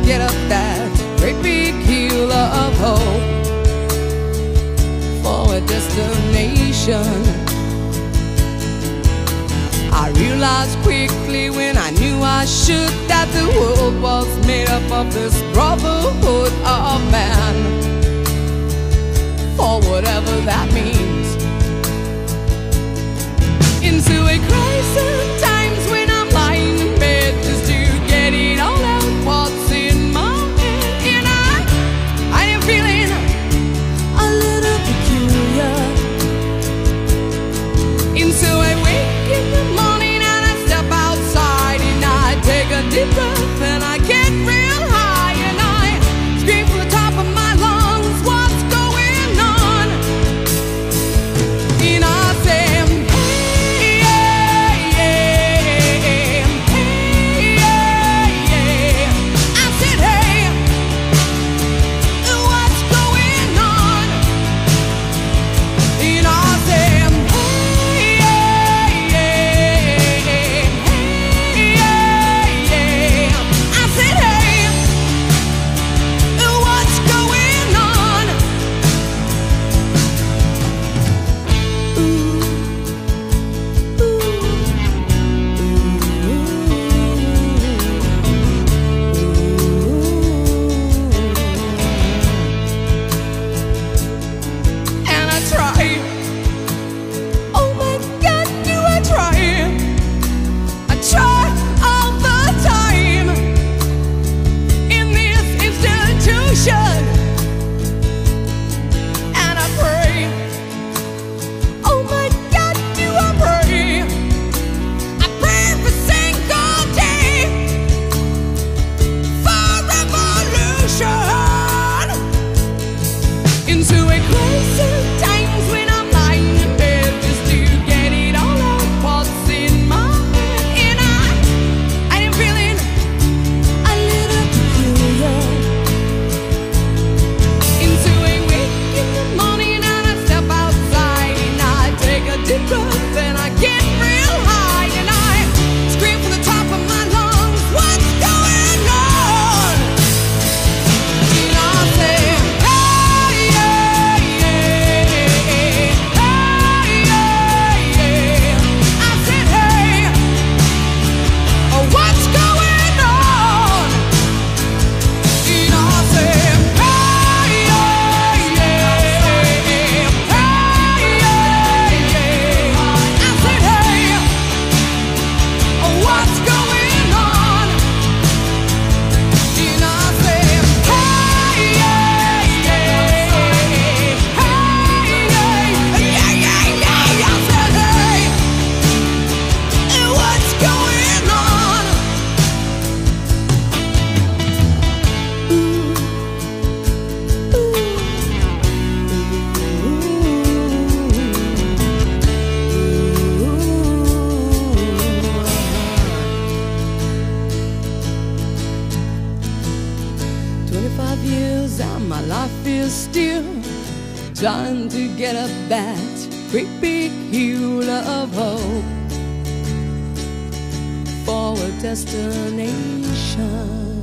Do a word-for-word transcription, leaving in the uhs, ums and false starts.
get up that great big hill of hope for a destination. I realized quickly when I knew I should that the world was made up of this brotherhood of man, for whatever that means. Into a crisis times when I'm lying in bed just to get it all out what's in my head. And I, I am feeling a little peculiar. And so I wake in the morning and I step outside and I take a deep breath and I get real high and I scream from the top of my lungs, what's going on? And I say, twenty-five years and my life is still trying to get up that great big hill of hope for a destination.